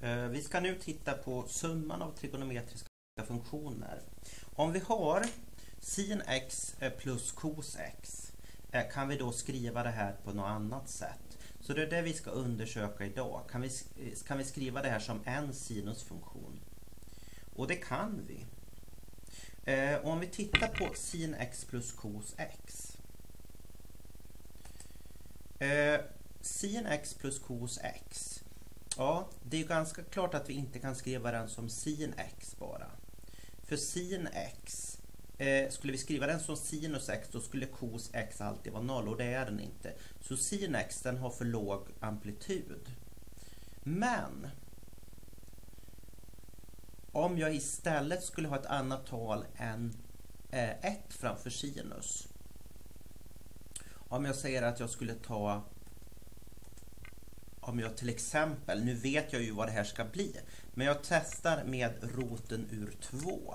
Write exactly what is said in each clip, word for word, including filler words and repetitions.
Vi ska nu titta på summan av trigonometriska funktioner. Om vi har sin x plus cos x, kan vi då skriva det här på något annat sätt. Så det är det vi ska undersöka idag. Kan vi, kan vi skriva det här som en sinusfunktion? Och det kan vi. Eh, om vi tittar på sin x plus cos x. Eh, sin x plus cos x. Ja, det är ganska klart att vi inte kan skriva den som sin x bara. För sin x, eh, skulle vi skriva den som sinus x, då skulle cos x alltid vara noll, och det är den inte. Så sin x, den har för låg amplitud. Men om jag istället skulle ha ett annat tal än eh, ett framför sinus. Om jag säger att jag skulle ta, om jag till exempel, nu vet jag ju vad det här ska bli, men jag testar med roten ur två.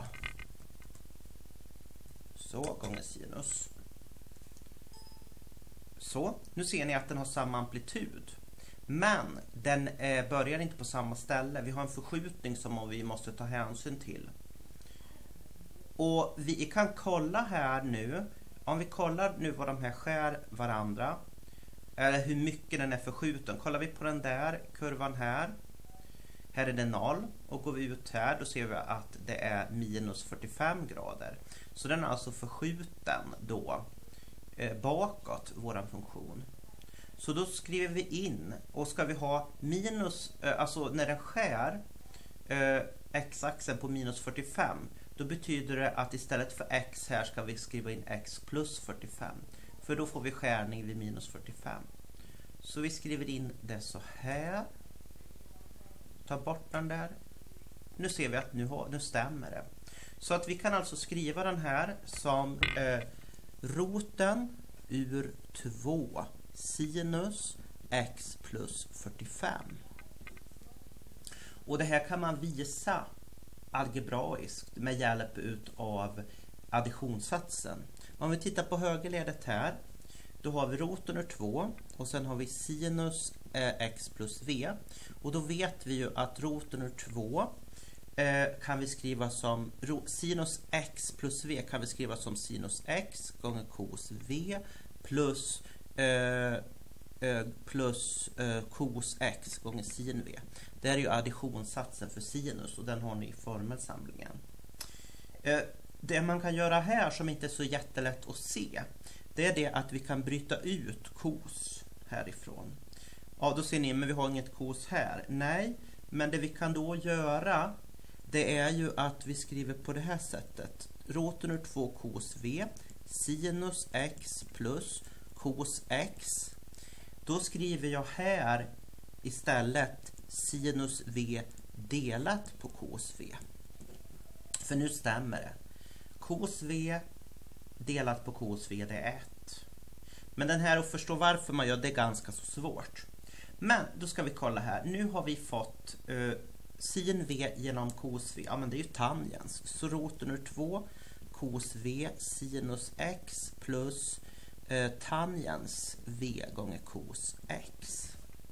Så, gånger sinus. Så, nu ser ni att den har samma amplitud. Men den eh, börjar inte på samma ställe. Vi har en förskjutning som vi måste ta hänsyn till. Och vi kan kolla här nu. Om vi kollar nu vad de här skär varandra. Eller hur mycket den är förskjuten. Kollar vi på den där kurvan här. Här är det noll. Och går vi ut här, då ser vi att det är minus fyrtiofem grader. Så den är alltså förskjuten då eh, bakåt, våran funktion. Så då skriver vi in, och ska vi ha minus, eh, alltså när den skär eh, x-axeln på minus fyrtiofem, då betyder det att istället för x här ska vi skriva in x plus fyrtiofem. För då får vi skärning vid minus fyrtiofem. Så vi skriver in det så här. Ta bort den där. Nu ser vi att nu, har, nu stämmer det. Så att vi kan alltså skriva den här som eh, roten ur två sinus x plus fyrtiofem. Och det här kan man visa algebraiskt med hjälp av additionssatsen. Om vi tittar på högerledet här, då har vi roten ur två och sen har vi sinus eh, x plus v. Och då vet vi ju att roten ur två eh, kan vi skriva som ro, sinus x plus v kan vi skriva som sinus x gånger cos v plus eh, eh, plus eh, cos x gånger sin v. Det är ju additionssatsen för sinus, och den har ni i formelsamlingen. Eh, det man kan göra här som inte är så jättelätt att se, det är det att vi kan bryta ut cos härifrån. Ja, då ser ni, men vi har inget cos här. Nej, men det vi kan då göra, det är ju att vi skriver på det här sättet. Roten ur två cos v, sinus x plus cos x. Då skriver jag här istället sinus v delat på cos v. För nu stämmer det. Cos v delat på cos v, det är ett. Men den här, att förstå varför man gör det, är ganska så svårt. Men då ska vi kolla här. Nu har vi fått uh, sin v genom cos v. Ja, men det är ju tangens. Så roten ur två cos v sinus x plus uh, tangens v gånger cos x.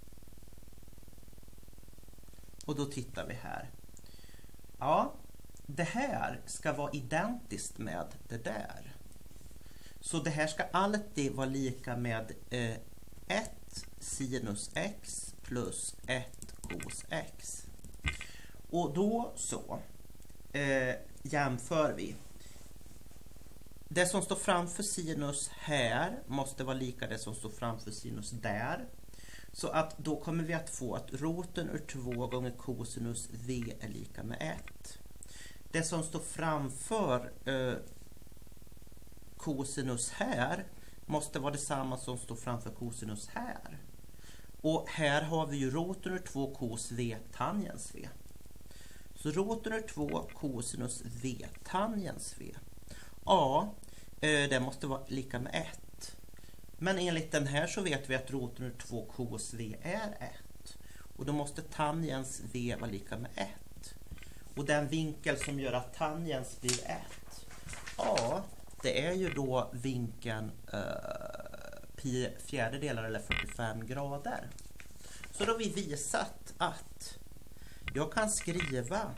Och då tittar vi här. Ja, det här ska vara identiskt med det där. Så det här ska alltid vara lika med eh, ett sinus x plus ett cos x. Och då så eh, jämför vi. Det som står framför sinus här måste vara lika det som står framför sinus där. Så att då kommer vi att få att roten ur två gånger cosinus v är lika med ett. Det som står framför eh, cosinus här måste vara detsamma som står framför cosinus här. Och här har vi ju roten ur två cos v tangens v. Så roten ur två cosinus v tangens v. Ja, eh, det måste vara lika med ett. Men enligt den här så vet vi att roten ur två cos v är ett. Och då måste tangens v vara lika med ett. Och den vinkel som gör att tangens blir ett, ja, det är ju då vinkeln eh, pi fjärdedelar eller fyrtiofem grader. Så då har vi visat att Jag kan skriva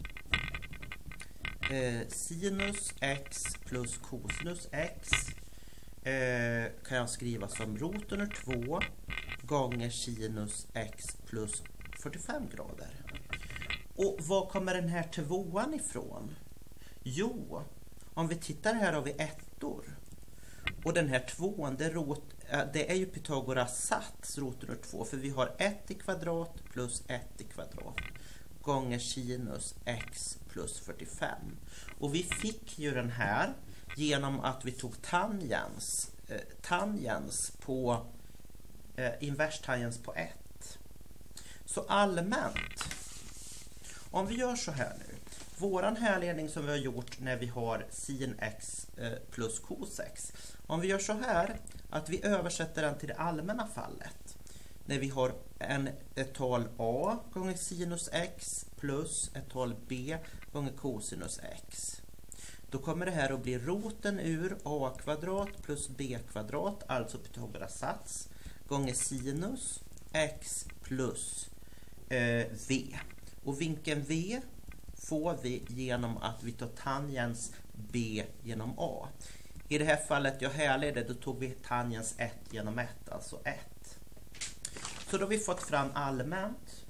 eh, sinus x plus cosinus x eh, kan jag skriva som roten ur två gånger sinus x plus fyrtiofem grader. Och var kommer den här tvåan ifrån? Jo, om vi tittar här har vi ettor. Och den här tvåan, det är, rot, det är ju Pythagoras sats, roten ur två. För vi har ett i kvadrat plus ett i kvadrat gånger sinus x plus fyrtiofem. Och vi fick ju den här genom att vi tog tangens, eh, tangens på eh, inverstangens på ett. Så allmänt, om vi gör så här nu. Våran härledning som vi har gjort när vi har sin x eh, plus cos x. Om vi gör så här att vi översätter den till det allmänna fallet. När vi har en, ett tal a gånger sinus x plus ett tal b gånger cosinus x. Då kommer det här att bli roten ur a kvadrat plus b kvadrat, alltså Pythagoras sats, gånger sinus x plus eh, v. Och vinkeln v får vi genom att vi tar tangens b genom a. I det här fallet jag härledde, då tog vi tangens ett genom ett, alltså ett. Så då har vi fått fram allmänt.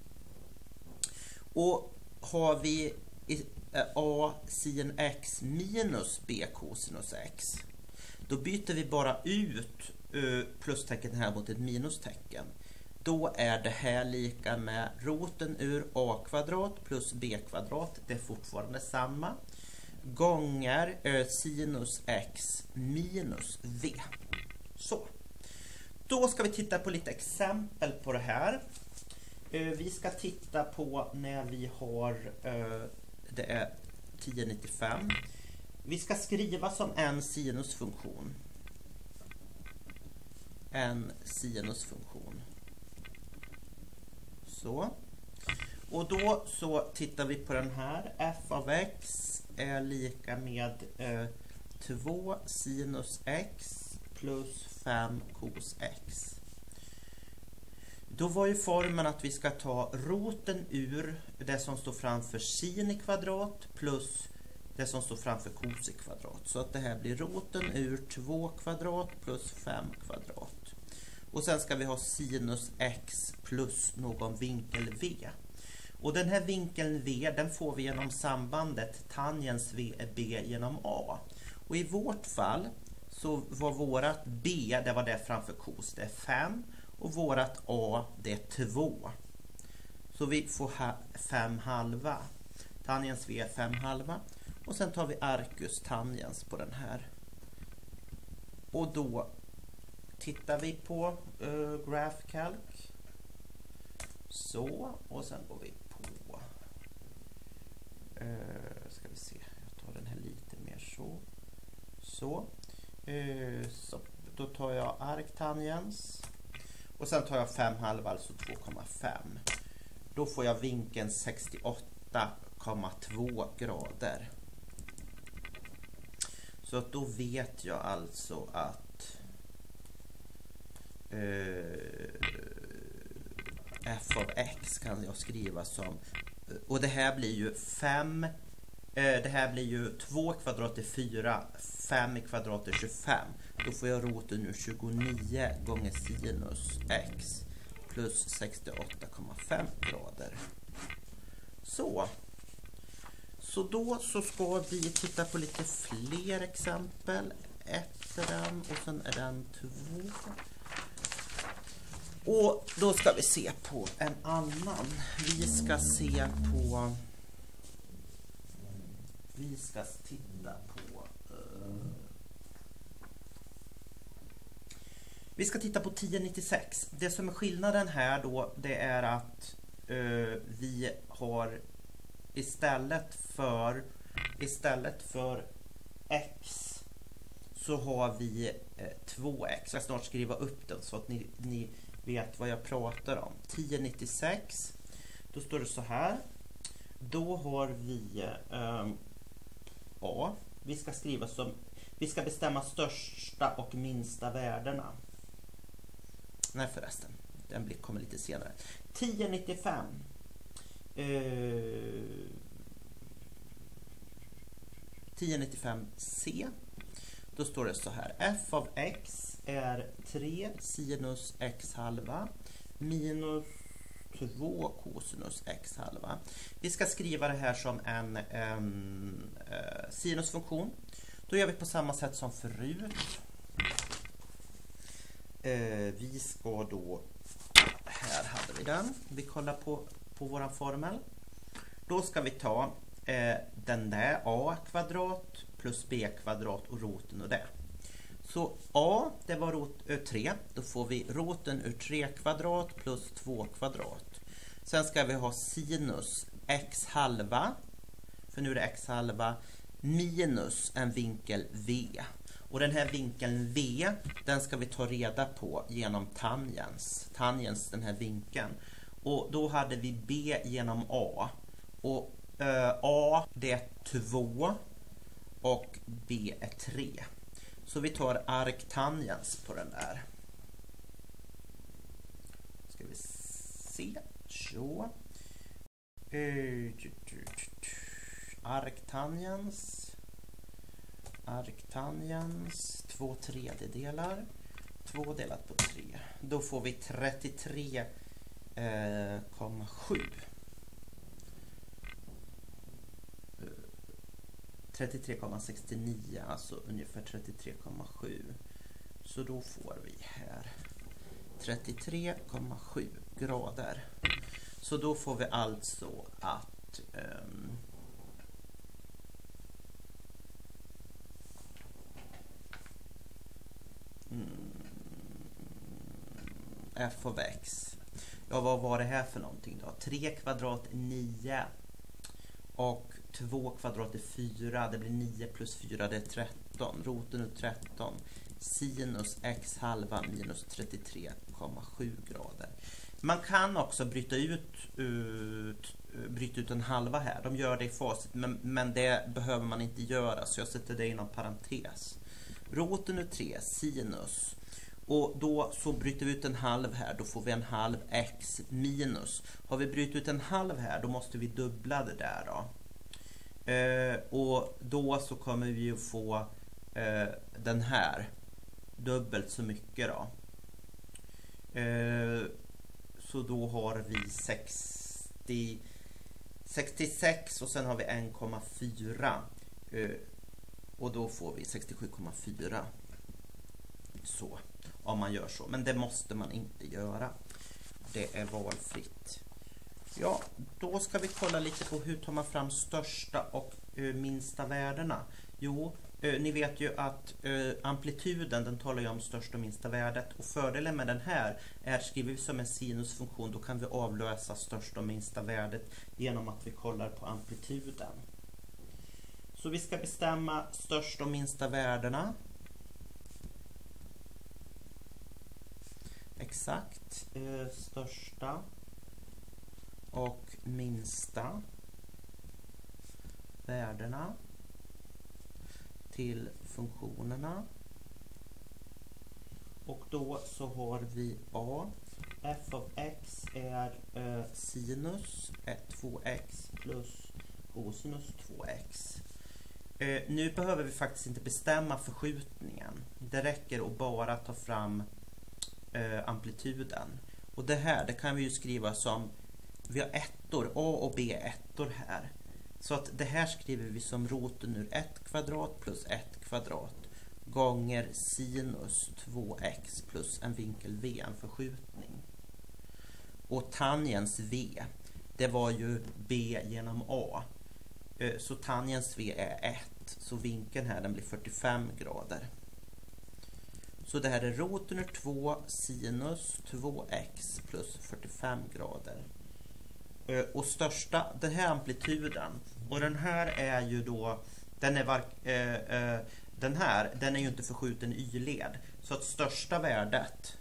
Och har vi a sin x minus b cosinus x, då byter vi bara ut plustecken här mot ett minustecken. Då är det här lika med roten ur a kvadrat plus b kvadrat, det är fortfarande samma, gånger eh, sinus x minus v. Så. Då ska vi titta på lite exempel på det här. Eh, vi ska titta på när vi har, eh, det är tio nittiofem. Vi ska skriva som en sinusfunktion. En sinusfunktion. Så. Och då så tittar vi på den här. F av x är lika med eh, två sinus x plus fem cos x. Då var ju formen att vi ska ta roten ur det som står framför sin i kvadrat plus det som står framför cos i kvadrat. Så att det här blir roten ur två kvadrat plus fem kvadrat. Och sen ska vi ha sinus x plus någon vinkel v. Och den här vinkeln v, den får vi genom sambandet tangens v är b genom a. Och i vårt fall så var vårat b, det var det framför cos, det är fem. Och vårat a, det är två. Så vi får fem halva. Tangens v är fem halva. Och sen tar vi arcus tangens på den här. Och då tittar vi på uh, GraphCalc. Så, och sen går vi på uh, ska vi se, jag tar den här lite mer så. Så, uh, så. Då tar jag arctangens. Och sen tar jag fem halva, alltså två komma fem. Då får jag vinkeln sextioåtta komma två grader. Så att då vet jag alltså att Uh, f av x kan jag skriva som, och det här blir ju fem, uh, det här blir ju två kvadrat är fyra, fem i kvadrat är tjugofem. Då får jag roten ur tjugonio gånger sinus x plus sextioåtta komma fem grader. Så. Så då så ska vi titta på lite fler exempel. Ett är den och sen är den två. Och då ska vi se på en annan. Vi ska se på... Vi ska titta på... Uh, vi ska titta på tio nittiosex. Det som är skillnaden här då, det är att uh, vi har istället för istället för x så har vi uh, två x. Jag ska snart skriva upp den så att ni... ni vet vad jag pratar om. tio nittiosex, då står det så här. Då har vi um, a. Vi ska skriva som, vi ska bestämma största och minsta värdena. Nej förresten, den blir, kommer lite senare. tio nittiofem. eh, tio nittiofem c. Då står det så här: f av x är tre sinus x halva minus två kosinus x halva. Vi ska skriva det här som en, en eh, sinusfunktion. Då gör vi på samma sätt som förut. Eh, vi ska då, här hade vi den. Vi kollar på, på våran formel. Då ska vi ta eh, den där a kvadrat plus b kvadrat och roten ur det. Så a, det var rot ur tre. Då får vi roten ur tre kvadrat plus två kvadrat. Sen ska vi ha sinus x halva, för nu är det x halva, minus en vinkel v. Och den här vinkeln v, den ska vi ta reda på genom tangens. Tangens, den här vinkeln. Och då hade vi b genom a. Och äh, a, det är två och b är tre. Så vi tar arktangens på den där. Ska vi se. Så. Arktangens. Arktangens. Två tredjedelar. Två delat på tre. Då får vi trettiotre komma sju. trettiotre komma sextionio, alltså ungefär trettiotre komma sju. Så då får vi här trettiotre komma sju grader. Så då får vi alltså att um, mm, f av x. Ja, vad var det här för någonting då? tre kvadrat är nio. Och två kvadrat är fyra. Det blir nio plus fyra, det är tretton. Roten är tretton. Sinus x halva minus trettiotre komma sju grader. Man kan också bryta ut, ut, bryta ut en halva här. De gör det i facit, men, men det behöver man inte göra. Så jag sätter det inom parentes. Roten är tre, sinus. Och då så bryter vi ut en halv här. Då får vi en halv x minus. Har vi brytt ut en halv här, då måste vi dubbla det där då. Eh, och då så kommer vi ju få eh, den här dubbelt så mycket då. Eh, så då har vi sextio, sextiosex och sen har vi en komma fyra. Eh, och då får vi sextiosju komma fyra. Så, om man gör så. Men det måste man inte göra. Det är valfritt. Ja, då ska vi kolla lite på hur tar man fram största och uh, minsta värdena. Jo, uh, ni vet ju att uh, amplituden, den talar ju om största och minsta värdet. Och fördelen med den här är, skriver vi som en sinusfunktion, då kan vi avlösa största och minsta värdet genom att vi kollar på amplituden. Så vi ska bestämma största och minsta värdena. Exakt, uh, största och minsta värdena till funktionerna. Och då så har vi a. F av x är eh, sinus två x plus cosinus två x. Eh, nu behöver vi faktiskt inte bestämma förskjutningen. Det räcker att bara ta fram eh, amplituden. Och det här, det kan vi ju skriva som, vi har ettor, a och b ettor här. Så att det här skriver vi som roten ur ett kvadrat plus ett kvadrat gånger sinus två x plus en vinkel v, en förskjutning. Och tangens v, det var ju b genom a. Så tangens v är ett, så vinkeln här den blir fyrtiofem grader. Så det här är roten ur två sinus två x plus fyrtiofem grader. Och största, den här amplituden, och den här är ju då, den är var, eh, eh, den här, den är ju inte förskjuten i y-led. Så att största värdet,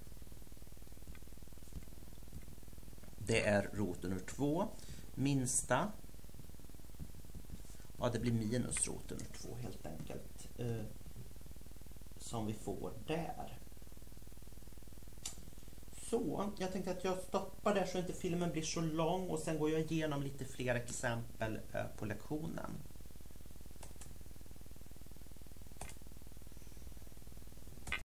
det är roten ur två. Minsta, ja det blir minus roten ur två helt enkelt. Eh, som vi får där. så. Jag tänkte att jag stoppar där så inte filmen blir så lång och sen går jag igenom lite fler exempel på lektionen.